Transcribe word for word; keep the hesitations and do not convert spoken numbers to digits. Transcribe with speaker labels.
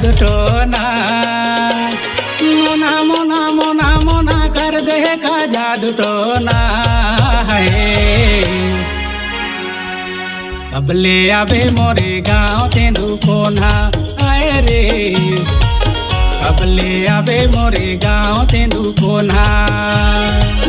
Speaker 1: जादू टोना, मोना मोना मोना मोना कर दे का जादू टोना है। कबले आवे मोरे गाँव तेंदु कोना आए रे, कबले आवे मोरे गाँव तेंदु कोना।